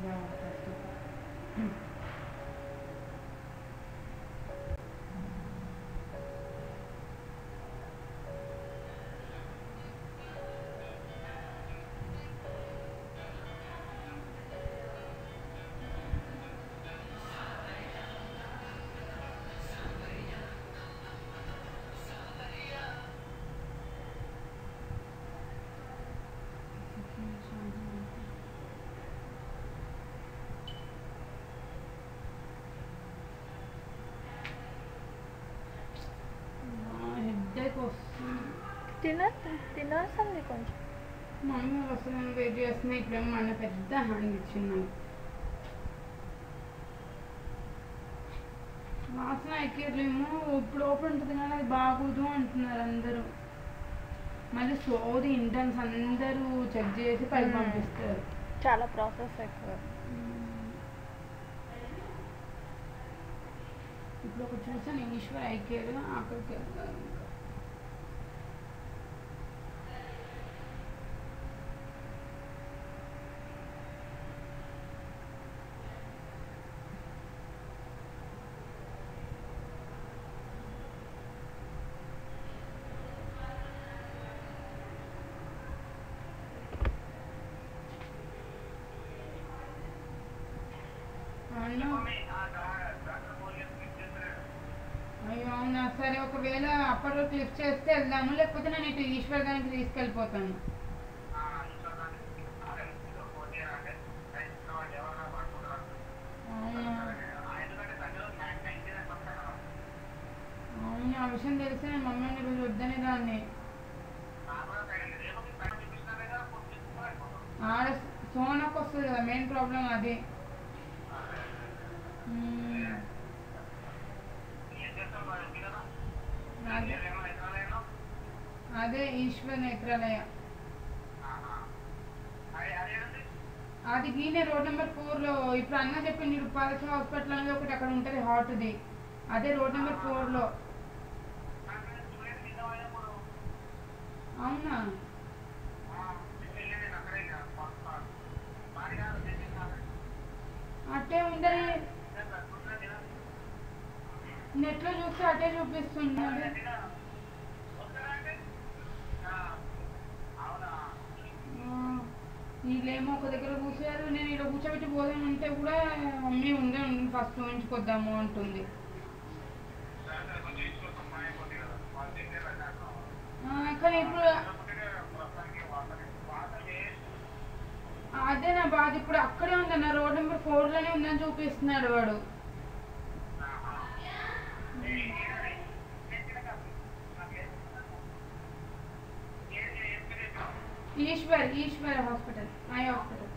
Yeah, first of all. Headache వస్తుంది. తినాల్సింది కొంచెం. మమ్మీ వస్తుంది వెయిట్ చేస్తున్నాయి. ఇప్పుడేమో మన పెద్ద హ్యాండ్ ఇచ్చింది. వాసన ఎక్కేమో ఇప్పుడు ఓపెన్ ఉంటుంది కానీ అది బాగోదు అంటున్నారు అందరూ. మళ్ళీ సోది ఇంటర్న్స్ అందరూ చెక్ చేసి పైకి పంపిస్తారు. చాలా ప్రాసెస్ ఎక్కువ. ఇప్పుడు ఒక చూసాను ఈశ్వర్ ఐకేర్ అక్కడికి వెళ్తారు. అయ్యో అవునా, సరే ఒకవేళ అప్పటివరకు లిఫ్ట్ చేస్తే వెళ్దాము, లేకపోతే నేను ఇటు ఈశ్వర్ గారికి తీసుకెళ్ళిపోతాను. అవును, ఆ విషయం తెలిసి నేను మమ్మల్ని ఈరోజు వద్దనే దాన్ని. ఆడ సోనకు వస్తుంది కదా మెయిన్ ప్రాబ్లం అది. అదే ఈశ్వర్ నేత్రాలయ. అది గీనే రోడ్ నెంబర్ 4లో. ఇప్పుడు అన్న చెప్పింది పాలస హాస్పిటల్ అనేది ఒకటి అక్కడ ఉంటుంది హాట్ది. అదే రోడ్ నెంబర్ 4లో. అవునా, అట్టే ఉండదు. నెట్లో చూస్తే అటే చూపిస్తున్నాడు. వీళ్ళేమో ఒక దగ్గర కూర్చోరు. నేను ఇలా కూర్చోబెట్టి పోదాం అంటే కూడా మమ్మీ ఉండే ఫస్ట్ ఉంచుకొద్దాము అంటుంది. కానీ ఇప్పుడు అదే నా బాధ. ఇప్పుడు అక్కడే ఉందన్న రోడ్ నెంబర్ 4లోనే ఉందని చూపిస్తున్నాడు వాడు. Eshwar hospital, eye hospital.